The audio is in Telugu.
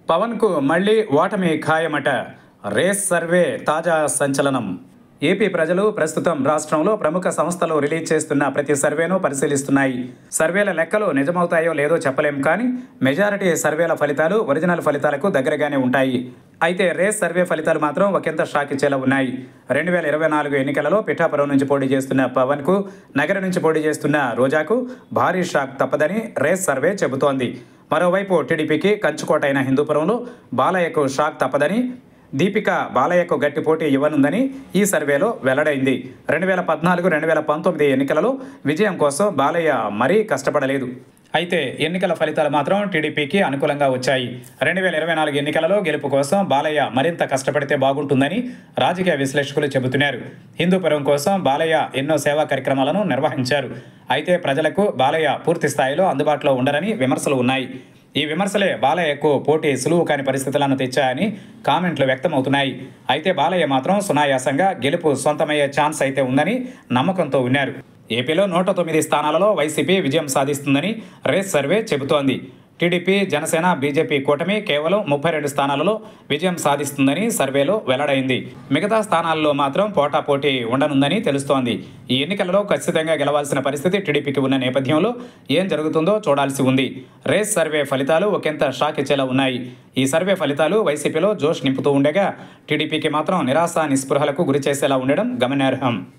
పవన్కు మళ్లీ ఓటమి ఖాయమట. రేస్ సర్వే తాజా సంచలనం. ఏపీ ప్రజలు ప్రస్తుతం రాష్ట్రంలో ప్రముఖ సంస్థలు రిలీజ్ చేస్తున్న ప్రతి సర్వేను పరిశీలిస్తున్నాయి. సర్వేల లెక్కలు నిజమవుతాయో లేదో చెప్పలేం, కానీ మెజారిటీ సర్వేల ఫలితాలు ఒరిజినల్ ఫలితాలకు దగ్గరగానే ఉంటాయి. అయితే రేస్ సర్వే ఫలితాలు మాత్రం ఒకంత షాక్ ఇచ్చేలా ఉన్నాయి. 2024 ఎన్నికలలో పిఠాపురం నుంచి పోటీ చేస్తున్న పవన్కు, నగర నుంచి పోటీ చేస్తున్న రోజాకు భారీ షాక్ తప్పదని రేస్ సర్వే చెబుతోంది. మరోవైపు టీడీపీకి కంచుకోట అయిన హిందూపురంలో బాలయ్యకు షాక్ తప్పదని, దీపిక బాలయ్యకు గట్టి పోటీ ఇవ్వనుందని ఈ సర్వేలో వెల్లడైంది. 2014-2019 ఎన్నికలలో విజయం కోసం బాలయ్య మరీ కష్టపడలేదు. అయితే ఎన్నికల ఫలితాలు మాత్రం టీడీపీకి అనుకూలంగా వచ్చాయి. 2024 ఎన్నికలలో గెలుపు కోసం బాలయ్య మరింత కష్టపడితే బాగుంటుందని రాజకీయ విశ్లేషకులు చెబుతున్నారు. హిందూపురం కోసం బాలయ్య ఎన్నో సేవా కార్యక్రమాలను నిర్వహించారు. అయితే ప్రజలకు బాలయ్య పూర్తి స్థాయిలో అందుబాటులో ఉండరని విమర్శలు ఉన్నాయి. ఈ విమర్శలే బాలయ్యకు పోటీ సులువు కాని పరిస్థితులను తెచ్చాయని కామెంట్లు వ్యక్తమవుతున్నాయి. అయితే బాలయ్య మాత్రం సునాయాసంగా గెలుపు సొంతమయ్యే ఛాన్స్ అయితే ఉందని నమ్మకంతో ఉన్నారు. ఏపీలో 109 స్థానాలలో వైసీపీ విజయం సాధిస్తుందని రేస్ సర్వే చెబుతోంది. టీడీపీ, జనసేన, బీజేపీ కూటమి కేవలం 32 స్థానాలలో విజయం సాధిస్తుందని సర్వేలో వెల్లడైంది. మిగతా స్థానాల్లో మాత్రం పోటాపోటీ ఉండనుందని తెలుస్తోంది. ఈ ఎన్నికలలో ఖచ్చితంగా గెలవాల్సిన పరిస్థితి టీడీపీకి ఉన్న నేపథ్యంలో ఏం జరుగుతుందో చూడాల్సి ఉంది. రేస్ సర్వే ఫలితాలు ఒకంత షాక్ ఇచ్చేలా ఉన్నాయి. ఈ సర్వే ఫలితాలు వైసీపీలో జోష్ నింపుతూ ఉండగా టీడీపీకి మాత్రం నిరాశ నిస్పృహలకు గురిచేసేలా ఉండడం గమనార్హం.